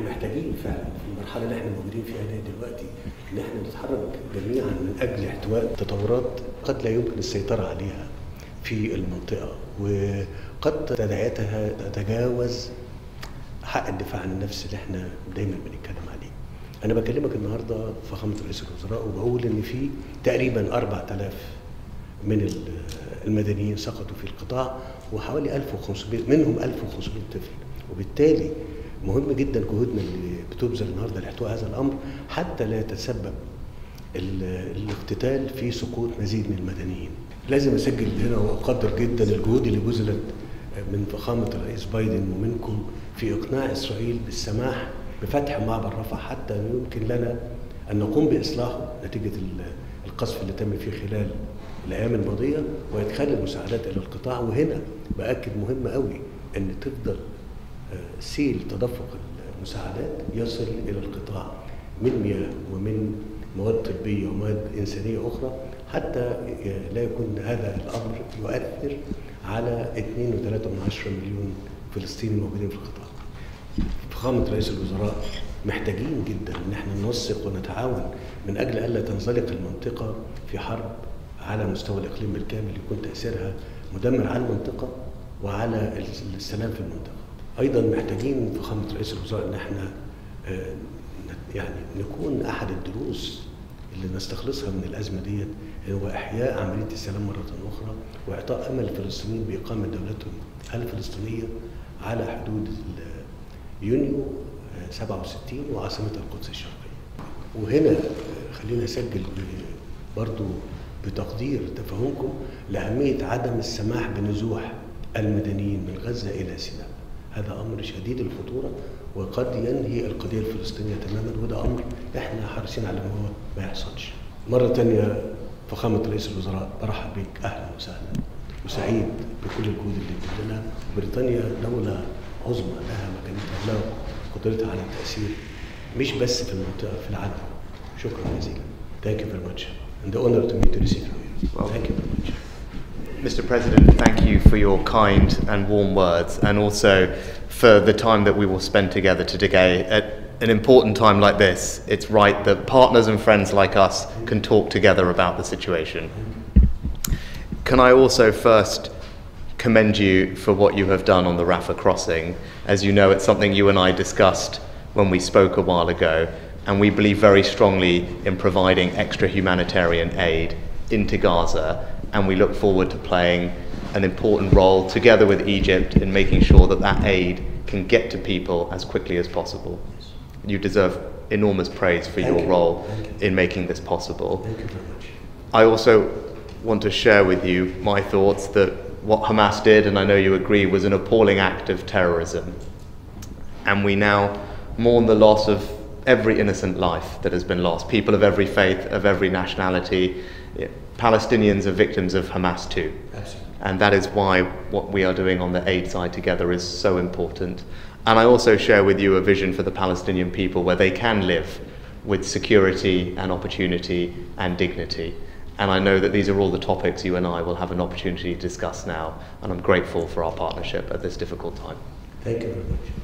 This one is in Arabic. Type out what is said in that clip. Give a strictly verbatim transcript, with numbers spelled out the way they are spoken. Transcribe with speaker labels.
Speaker 1: محتاجين فعلا في المرحله اللي احنا موجودين فيها دي دلوقتي ان احنا نتحرك جميعا من اجل احتواء تطورات قد لا يمكن السيطره عليها في المنطقه، وقد تداعياتها تتجاوز حق الدفاع عن النفس اللي احنا دايما بنتكلم عليه. انا بكلمك النهارده فخامه رئيس الوزراء وبقول ان في تقريبا أربعة آلاف من المدنيين سقطوا في القطاع، وحوالي ألف وخمسمائة منهم ألف وخمسمائة طفل، وبالتالي مهم جدا جهودنا اللي بتبذل النهارده لاحتواء هذا الامر حتى لا يتسبب الاقتتال في سقوط مزيد من المدنيين. لازم اسجل هنا واقدر جدا الجهود اللي بذلت من فخامه الرئيس بايدن ومنكم في اقناع اسرائيل بالسماح بفتح معبر رفح حتى يمكن لنا ان نقوم باصلاحه نتيجه القصف اللي تم فيه خلال الايام الماضيه وادخال المساعدات الى القطاع. وهنا باكد مهم قوي ان تفضل سيل تدفق المساعدات يصل الى القطاع من مياه ومن مواد طبيه ومواد انسانيه اخرى حتى لا يكون هذا الامر يؤثر على اثنين وثلاثة من عشرة مليون فلسطيني موجودين في القطاع. فخامه رئيس الوزراء محتاجين جدا ان احنا ننسق ونتعاون من اجل الا تنزلق المنطقه في حرب على مستوى الاقليم بالكامل يكون تاثيرها مدمر على المنطقه وعلى السلام في المنطقه. ايضا محتاجين فخامه رئيس الوزراء ان احنا يعني نكون احد الدروس اللي نستخلصها من الازمه ديت هو احياء عمليه السلام مره اخرى واعطاء امل الفلسطينيين باقامه دولتهم الفلسطينيه على حدود يونيو سبعة وستين وعاصمتها القدس الشرقيه. وهنا خلينا اسجل برضو بتقدير تفهمكم لاهميه عدم السماح بنزوح المدنيين من غزه الى سيناء. هذا امر شديد الخطوره وقد ينهي القضيه الفلسطينيه تماما، وده امر احنا حريصين على ان هو ما يحصلش. مره ثانيه فخامه رئيس الوزراء برحب بك اهلا وسهلا وسعيد بكل الجهود اللي بتبذلها. بريطانيا دوله عظمى لها مكانتها لها قدرتها على التاثير مش بس في المنطقه في العالم. شكرا جزيلا. Thank you very much and the honor to me to receive you. Well, thank you very much.
Speaker 2: Mister President, thank you for your kind and warm words, and also for the time that we will spend together today. At an important time like this, it's right that partners and friends like us can talk together about the situation. Can I also first commend you for what you have done on the Rafah crossing. As you know, it's something you and I discussed when we spoke a while ago, and we believe very strongly in providing extra humanitarian aid into Gaza, and we look forward to playing an important role together with Egypt in making sure that that aid can get to people as quickly as possible. You deserve enormous praise for
Speaker 1: Thank
Speaker 2: your
Speaker 1: you.
Speaker 2: role
Speaker 1: Thank you.
Speaker 2: in making this possible.
Speaker 1: Thank you very much.
Speaker 2: I also want to share with you my thoughts that what Hamas did, and I know you agree, was an appalling act of terrorism. And we now mourn the loss of every innocent life that has been lost. People of every faith, of every nationality. Palestinians are victims of Hamas too.
Speaker 1: Absolutely.
Speaker 2: And that is why what we are doing on the aid side together is so important. And I also share with you a vision for the Palestinian people where they can live with security and opportunity and dignity. And I know that these are all the topics you and I will have an opportunity to discuss now, and I'm grateful for our partnership at this difficult time.
Speaker 1: Thank you very much.